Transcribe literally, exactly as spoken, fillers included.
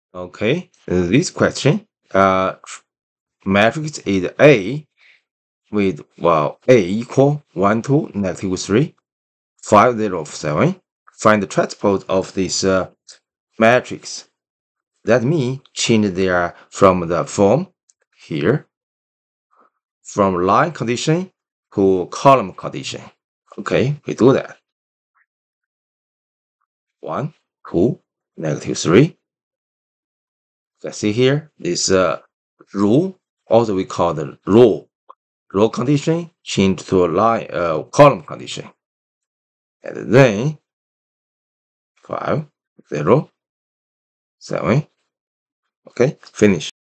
Okay, this question, uh, matrix is A with, well, A equal one, two, negative three, five, zero, seven. Find the transpose of this uh, matrix. That means change their from the form here, from line condition to column condition. Okay, we do that. one, two, negative three. You can see here, this uh, row, also we call the row. Row condition change to a line uh, column condition. And then five, zero, seven. Okay, finish.